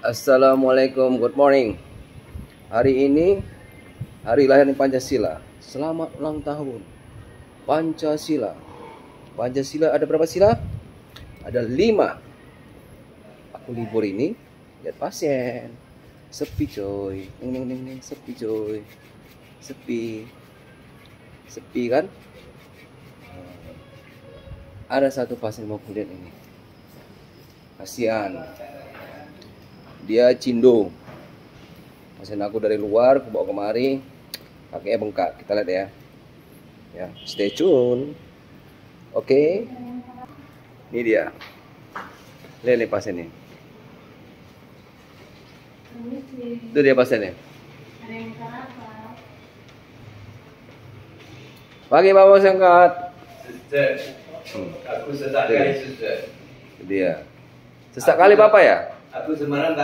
Assalamualaikum, good morning. Hari ini hari lahir Pancasila. Selamat ulang tahun Pancasila. Pancasila ada berapa sila? Ada 5. Aku libur ini lihat pasien. Sepi coy. Ning, sepi coy. Sepi kan? Ada satu pasien mau kulihat ini. Kasihan. Dia cindo. Pasien aku dari luar, aku bawa kemari. Kakinya bengkak. Kita lihat ya. Ya, stay tune. Oke. Ini dia. Lihat nih pasiennya. Itu dia pasiennya. Pagi Pak Bos angkat. Aku sesak kali suster. Dia. Sesak kali Bapak ya? Aku semalam